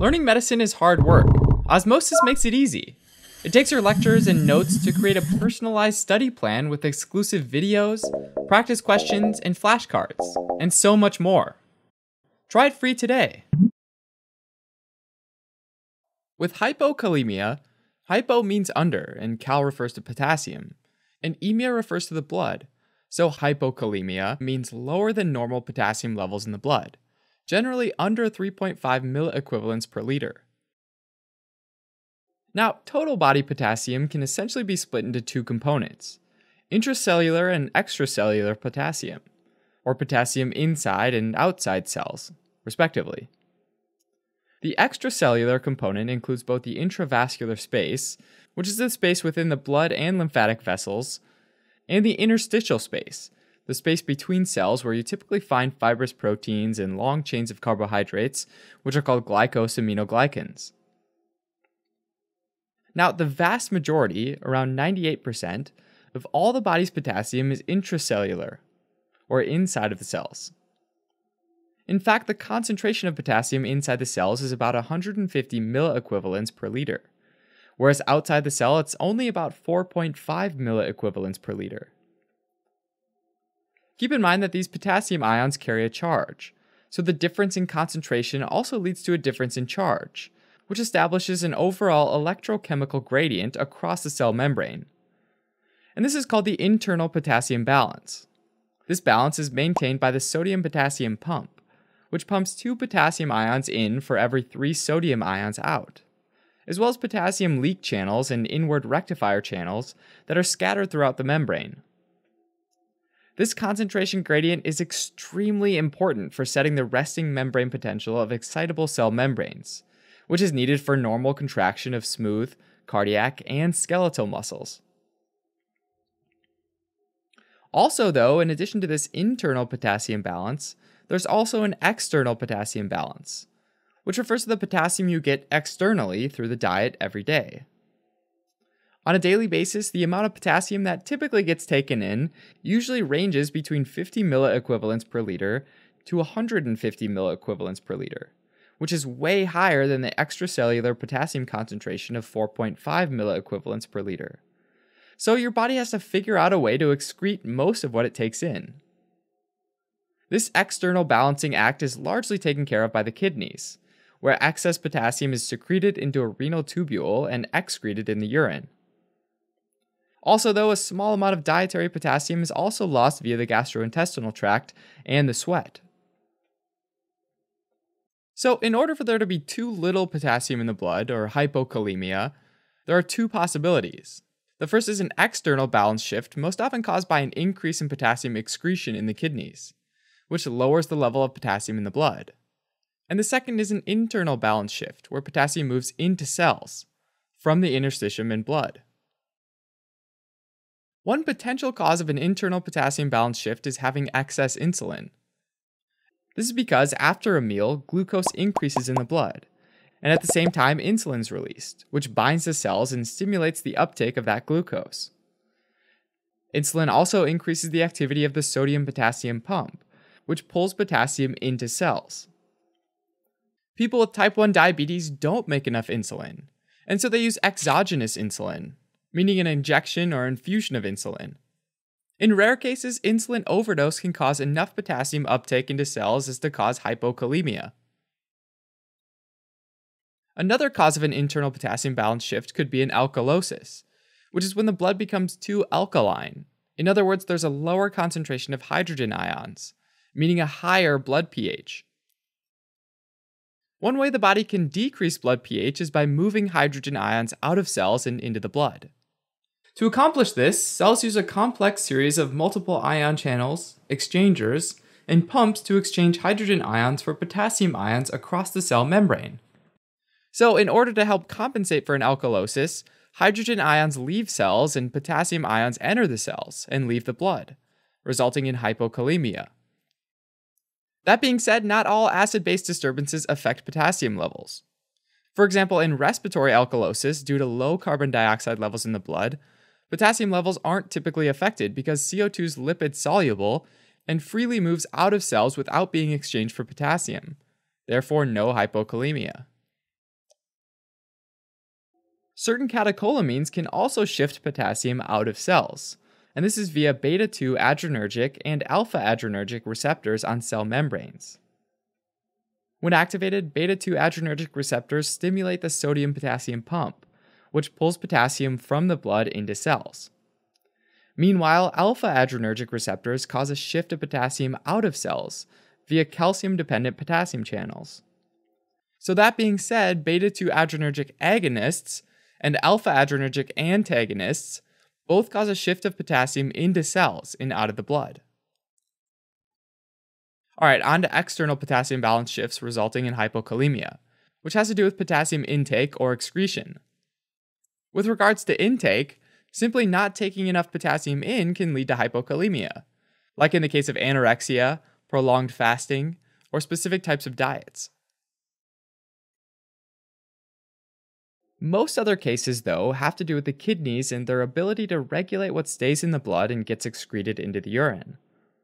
Learning medicine is hard work. Osmosis makes it easy. It takes your lectures and notes to create a personalized study plan with exclusive videos, practice questions, and flashcards, and so much more. Try it free today. With hypokalemia, hypo means under, and kal refers to potassium, and emia refers to the blood, so hypokalemia means lower than normal potassium levels in the blood, generally under 3.5 milliequivalents per liter. Now, total body potassium can essentially be split into two components, intracellular and extracellular potassium, or potassium inside and outside cells, respectively. The extracellular component includes both the intravascular space, which is the space within the blood and lymphatic vessels, and the interstitial space, the space between cells where you typically find fibrous proteins and long chains of carbohydrates, which are called glycosaminoglycans. Now, the vast majority, around 98%, of all the body's potassium is intracellular, or inside of the cells. In fact, the concentration of potassium inside the cells is about 150 milliequivalents per liter, whereas outside the cell it's only about 4.5 milliequivalents per liter. Keep in mind that these potassium ions carry a charge, so the difference in concentration also leads to a difference in charge, which establishes an overall electrochemical gradient across the cell membrane. And this is called the internal potassium balance. This balance is maintained by the sodium-potassium pump, which pumps 2 potassium ions in for every 3 sodium ions out, as well as potassium leak channels and inward rectifier channels that are scattered throughout the membrane. This concentration gradient is extremely important for setting the resting membrane potential of excitable cell membranes, which is needed for normal contraction of smooth, cardiac, and skeletal muscles. Also, though, in addition to this internal potassium balance, there's also an external potassium balance, which refers to the potassium you get externally through the diet every day. On a daily basis, the amount of potassium that typically gets taken in usually ranges between 50 milliequivalents per liter to 150 milliequivalents per liter, which is way higher than the extracellular potassium concentration of 4.5 milliequivalents per liter. So your body has to figure out a way to excrete most of what it takes in. This external balancing act is largely taken care of by the kidneys, where excess potassium is secreted into a renal tubule and excreted in the urine. Also, though, a small amount of dietary potassium is also lost via the gastrointestinal tract and the sweat. So, in order for there to be too little potassium in the blood, or hypokalemia, there are two possibilities. The first is an external balance shift, most often caused by an increase in potassium excretion in the kidneys, which lowers the level of potassium in the blood. And the second is an internal balance shift, where potassium moves into cells, from the interstitium in blood. One potential cause of an internal potassium balance shift is having excess insulin. This is because after a meal, glucose increases in the blood, and at the same time insulin is released, which binds the cells and stimulates the uptake of that glucose. Insulin also increases the activity of the sodium-potassium pump, which pulls potassium into cells. People with type 1 diabetes don't make enough insulin, and so they use exogenous insulin, meaning an injection or infusion of insulin. In rare cases, insulin overdose can cause enough potassium uptake into cells as to cause hypokalemia. Another cause of an internal potassium balance shift could be an alkalosis, which is when the blood becomes too alkaline. In other words, there's a lower concentration of hydrogen ions, meaning a higher blood pH. One way the body can decrease blood pH is by moving hydrogen ions out of cells and into the blood. To accomplish this, cells use a complex series of multiple ion channels, exchangers, and pumps to exchange hydrogen ions for potassium ions across the cell membrane. So, in order to help compensate for an alkalosis, hydrogen ions leave cells and potassium ions enter the cells and leave the blood, resulting in hypokalemia. That being said, not all acid-base disturbances affect potassium levels. For example, in respiratory alkalosis, due to low carbon dioxide levels in the blood, potassium levels aren't typically affected because CO2 is lipid soluble and freely moves out of cells without being exchanged for potassium, therefore no hypokalemia. Certain catecholamines can also shift potassium out of cells, and this is via beta 2 adrenergic and alpha adrenergic receptors on cell membranes. When activated, beta 2 adrenergic receptors stimulate the sodium-potassium pump, which pulls potassium from the blood into cells. Meanwhile, alpha adrenergic receptors cause a shift of potassium out of cells via calcium-dependent potassium channels. So that being said, beta 2 adrenergic agonists and alpha adrenergic antagonists both cause a shift of potassium into cells and out of the blood. Alright, on to external potassium balance shifts resulting in hypokalemia, which has to do with potassium intake or excretion. With regards to intake, simply not taking enough potassium in can lead to hypokalemia, like in the case of anorexia, prolonged fasting, or specific types of diets. Most other cases, though, have to do with the kidneys and their ability to regulate what stays in the blood and gets excreted into the urine.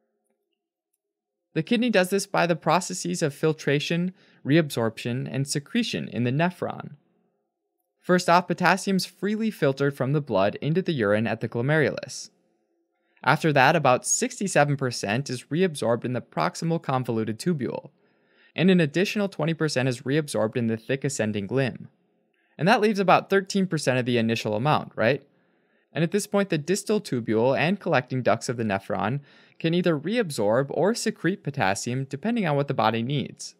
The kidney does this by the processes of filtration, reabsorption, and secretion in the nephron. First off, potassium is freely filtered from the blood into the urine at the glomerulus. After that, about 67% is reabsorbed in the proximal convoluted tubule, and an additional 20% is reabsorbed in the thick ascending limb. And that leaves about 13% of the initial amount, right? And at this point, the distal tubule and collecting ducts of the nephron can either reabsorb or secrete potassium depending on what the body needs.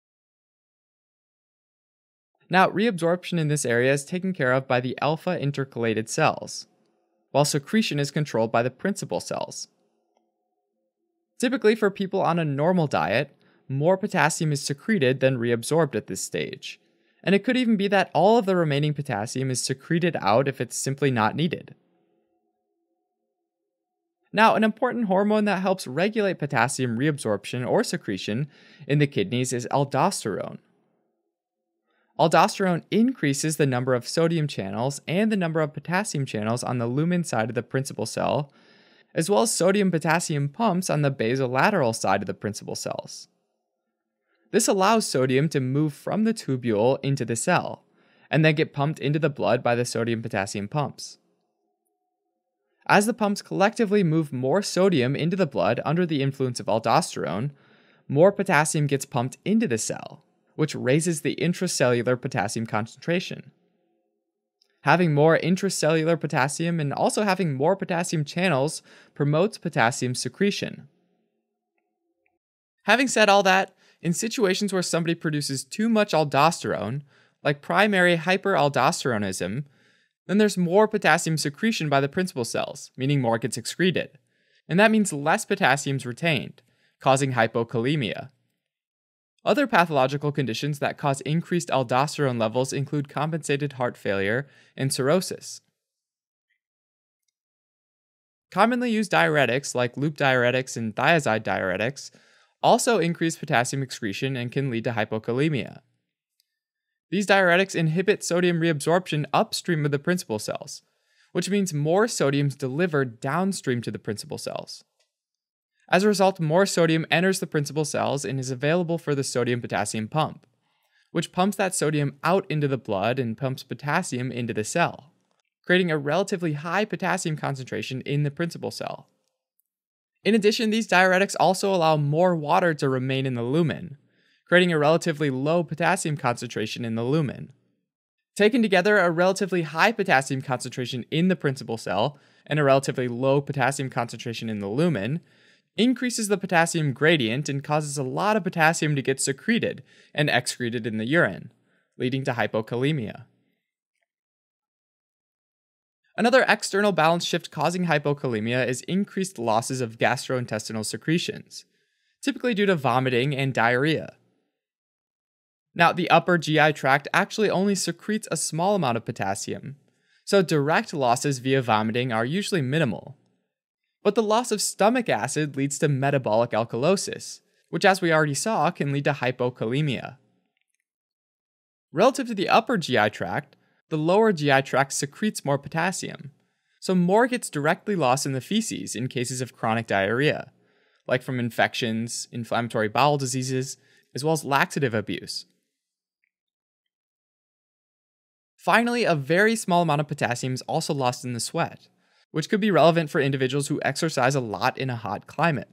Now, reabsorption in this area is taken care of by the alpha intercalated cells, while secretion is controlled by the principal cells. Typically, for people on a normal diet, more potassium is secreted than reabsorbed at this stage. And it could even be that all of the remaining potassium is secreted out if it's simply not needed. Now, an important hormone that helps regulate potassium reabsorption or secretion in the kidneys is aldosterone. Aldosterone increases the number of sodium channels and the number of potassium channels on the lumen side of the principal cell, as well as sodium-potassium pumps on the basolateral side of the principal cells. This allows sodium to move from the tubule into the cell, and then get pumped into the blood by the sodium-potassium pumps. As the pumps collectively move more sodium into the blood under the influence of aldosterone, more potassium gets pumped into the cell, which raises the intracellular potassium concentration. Having more intracellular potassium and also having more potassium channels promotes potassium secretion. Having said all that, in situations where somebody produces too much aldosterone, like primary hyperaldosteronism, then there's more potassium secretion by the principal cells, meaning more gets excreted. And that means less potassium is retained, causing hypokalemia. Other pathological conditions that cause increased aldosterone levels include compensated heart failure and cirrhosis. Commonly used diuretics like loop diuretics and thiazide diuretics also increase potassium excretion and can lead to hypokalemia. These diuretics inhibit sodium reabsorption upstream of the principal cells, which means more sodium is delivered downstream to the principal cells. As a result, more sodium enters the principal cells and is available for the sodium-potassium pump, which pumps that sodium out into the blood and pumps potassium into the cell, creating a relatively high potassium concentration in the principal cell. In addition, these diuretics also allow more water to remain in the lumen, creating a relatively low potassium concentration in the lumen. Taken together, a relatively high potassium concentration in the principal cell and a relatively low potassium concentration in the lumen increases the potassium gradient and causes a lot of potassium to get secreted and excreted in the urine, leading to hypokalemia. Another external balance shift causing hypokalemia is increased losses of gastrointestinal secretions, typically due to vomiting and diarrhea. Now, the upper GI tract actually only secretes a small amount of potassium, so direct losses via vomiting are usually minimal. But the loss of stomach acid leads to metabolic alkalosis, which, as we already saw, can lead to hypokalemia. Relative to the upper GI tract, the lower GI tract secretes more potassium, so more gets directly lost in the feces in cases of chronic diarrhea, like from infections, inflammatory bowel diseases, as well as laxative abuse. Finally, a very small amount of potassium is also lost in the sweat, which could be relevant for individuals who exercise a lot in a hot climate.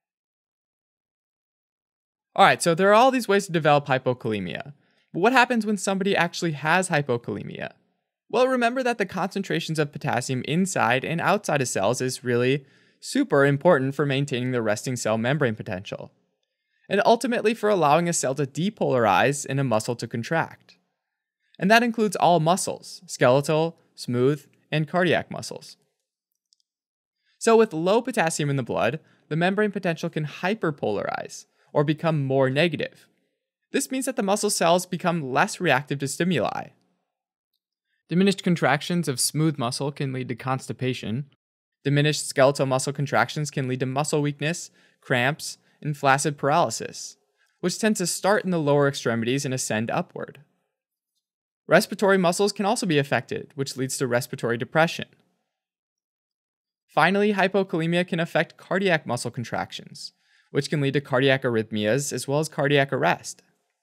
Alright, so there are all these ways to develop hypokalemia. But what happens when somebody actually has hypokalemia? Well, remember that the concentrations of potassium inside and outside of cells is really super important for maintaining the resting cell membrane potential, and ultimately for allowing a cell to depolarize and a muscle to contract. And that includes all muscles, skeletal, smooth, and cardiac muscles. So with low potassium in the blood, the membrane potential can hyperpolarize, or become more negative. This means that the muscle cells become less reactive to stimuli. Diminished contractions of smooth muscle can lead to constipation. Diminished skeletal muscle contractions can lead to muscle weakness, cramps, and flaccid paralysis, which tends to start in the lower extremities and ascend upward. Respiratory muscles can also be affected, which leads to respiratory depression. Finally, hypokalemia can affect cardiac muscle contractions, which can lead to cardiac arrhythmias as well as cardiac arrest.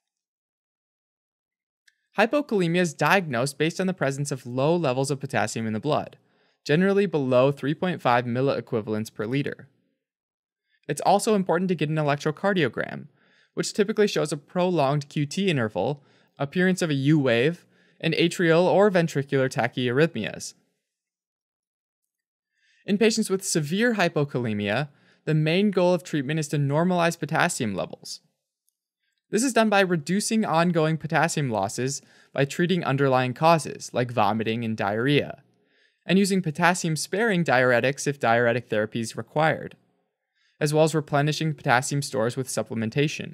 Hypokalemia is diagnosed based on the presence of low levels of potassium in the blood, generally below 3.5 milliequivalents per liter. It's also important to get an electrocardiogram, which typically shows a prolonged QT interval, appearance of a U wave, and atrial or ventricular tachyarrhythmias. In patients with severe hypokalemia, the main goal of treatment is to normalize potassium levels. This is done by reducing ongoing potassium losses by treating underlying causes like vomiting and diarrhea, and using potassium-sparing diuretics if diuretic therapy is required, as well as replenishing potassium stores with supplementation.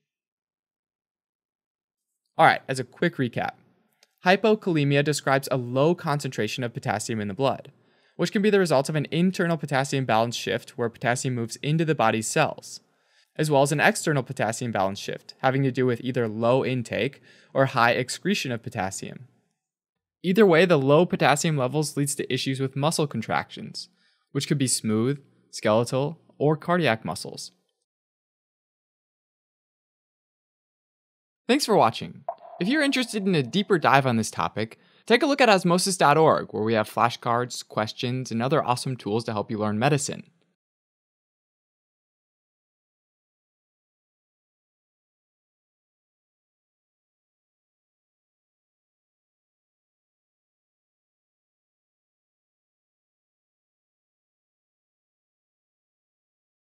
Alright, as a quick recap, hypokalemia describes a low concentration of potassium in the blood, which can be the result of an internal potassium balance shift where potassium moves into the body's cells, as well as an external potassium balance shift having to do with either low intake or high excretion of potassium. Either way, the low potassium levels leads to issues with muscle contractions, which could be smooth, skeletal, or cardiac muscles. Thanks for watching. If you're interested in a deeper dive on this topic, take a look at osmosis.org, where we have flashcards, questions, and other awesome tools to help you learn medicine.